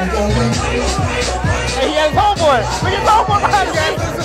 Hey, he has homeboy. Look at his homeboy behind him, guys.